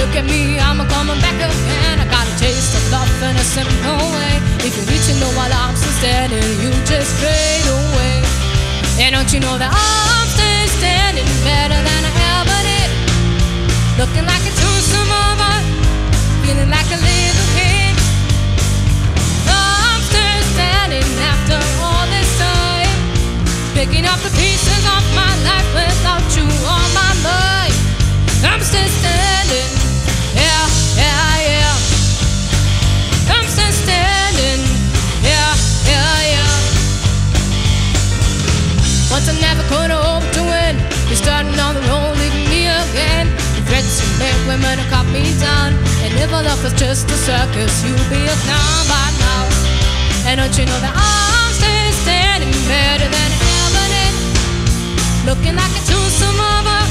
look at me, I'm coming back again. I got a taste of love in a simple way. If you need to know while I'm still standing, you just fade away. And don't you know that I'm still standing better than I ever did? Looking like a true survivor, feeling like a little kid. I'm still standing after all this time, picking up the pieces of my life without you on my mind. I'm still standing, yeah, yeah, yeah. I'm still standing, yeah, yeah, yeah. Once I never could hope to win, you're starting on the road, leaving me again. The threats you make women have caught me down, and if our love was just a circus, you'd be a clown by now. And don't you know that I'm still standing better than I ever did? Looking like a true survivor,